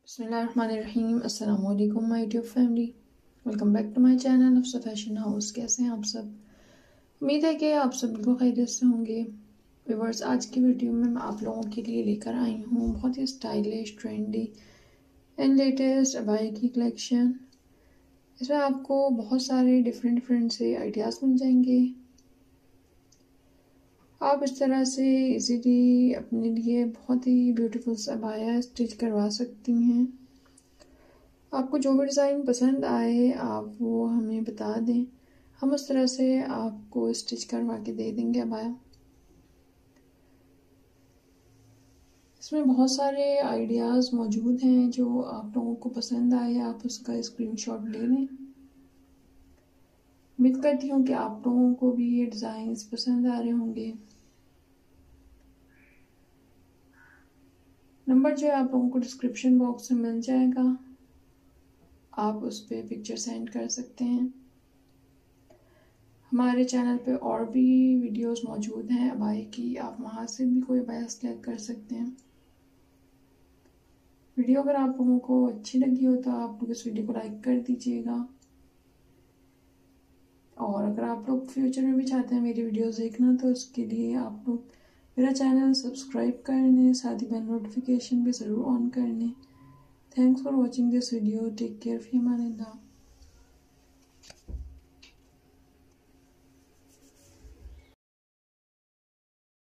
बिस्मिल्लाहिर्रहमानिर्रहीम। अस्सलाम वालेकुम my YouTube family, welcome back to my channel Afsa fashion house. कैसे हैं आप सब? उम्मीद है कि आप सब बिल्कुल खैरियत से होंगे। व्यूअर्स, आज की वीडियो में मैं आप लोगों के लिए लेकर आई हूँ बहुत ही स्टाइलिश, ट्रेंडी एंड लेटेस्ट अबाया की कलेक्शन। इसमें आपको बहुत सारे डिफरेंट से आइडियाज़ मिल जाएंगे। आप इस तरह से इजीली अपने लिए बहुत ही ब्यूटीफुल अबाया स्टिच करवा सकती हैं। आपको जो भी डिज़ाइन पसंद आए आप वो हमें बता दें, हम उस तरह से आपको स्टिच करवा के दे देंगे अबाया। इसमें बहुत सारे आइडियाज़ मौजूद हैं, जो आप लोगों को पसंद आए आप उसका स्क्रीनशॉट ले लें। उम्मीद करती हूँ कि आप लोगों को भी ये डिज़ाइंस पसंद आ रहे होंगे। नंबर जो है आप लोगों को डिस्क्रिप्शन बॉक्स में मिल जाएगा, आप उस पर पिक्चर सेंड कर सकते हैं। हमारे चैनल पे और भी वीडियोस मौजूद हैं अबाया की, आप वहाँ से भी कोई अबाया सेलेक्ट कर सकते हैं। वीडियो अगर आप लोगों को अच्छी लगी हो तो आप लोग इस वीडियो को लाइक कर दीजिएगा, और अगर आप लोग फ्यूचर में भी चाहते हैं मेरी वीडियोस देखना तो उसके लिए आप लोग मेरा चैनल सब्सक्राइब कर लें, साथ ही बेल नोटिफिकेशन भी ज़रूर ऑन कर लें। Thanks for watching this video. Take care, फी अमान अल्लाह।